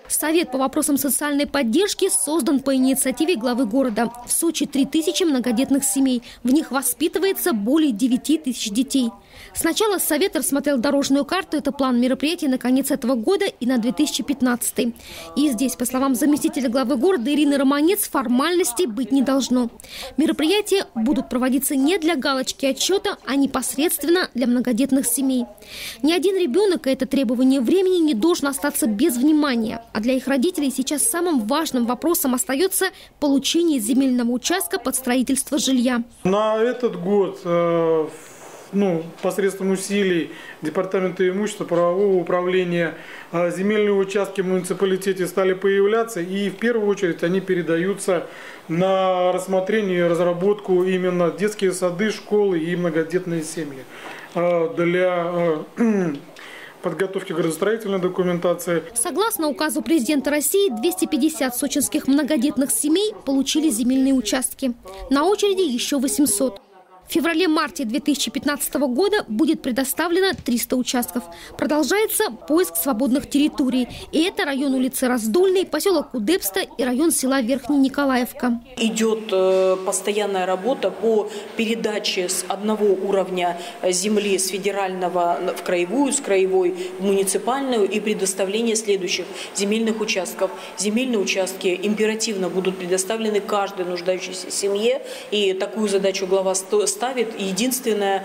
Совет по вопросам социальной поддержки создан по инициативе главы города. В Сочи 3000 многодетных семей. В них воспитывается более 9000 детей. Сначала Совет рассмотрел дорожную карту. Это план мероприятий на конец этого года и на 2015. И здесь, по словам заместителя главы города Ирины Романец, формальностей быть не должно. Мероприятия будут проводиться не для галочки отчета, а непосредственно для многодетных семей. Ни один ребенок, и это требование времени, не должен остаться без внимания. А для их родителей сейчас самым важным вопросом остается получение земельного участка под строительство жилья. На этот год посредством усилий Департамента имущества, правового управления, земельные участки в муниципалитете стали появляться, и в первую очередь они передаются на рассмотрение и разработку именно детские сады, школы и многодетные семьи. Для подготовки градостроительной документации. Согласно указу президента России, 250 сочинских многодетных семей получили земельные участки. На очереди еще 800. В феврале-марте 2015 года будет предоставлено 300 участков. Продолжается поиск свободных территорий. И это район улицы Раздольной, поселок Удепста и район села Верхняя Николаевка. Идет постоянная работа по передаче с одного уровня земли с федерального в краевую, с краевой в муниципальную и предоставление следующих земельных участков. Земельные участки императивно будут предоставлены каждой нуждающейся семье. И такую задачу глава ставит. Единственное,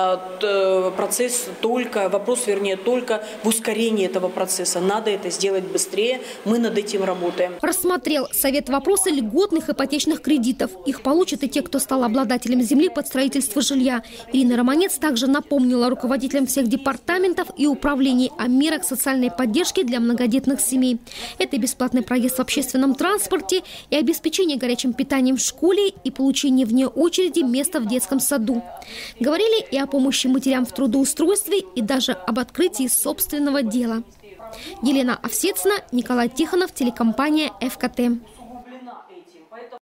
вопрос только в ускорении этого процесса. Надо это сделать быстрее. Мы над этим работаем. Рассмотрел Совет вопросы льготных ипотечных кредитов. Их получат и те, кто стал обладателем земли под строительство жилья. Ирина Романец также напомнила руководителям всех департаментов и управлений о мерах социальной поддержки для многодетных семей. Это бесплатный проезд в общественном транспорте и обеспечение горячим питанием в школе и получение вне очереди места в детском саду. Говорили и о помощи матерям в трудоустройстве, и даже об открытии собственного дела. Елена Овсецина, Николай Тихонов, телекомпания ФКТ.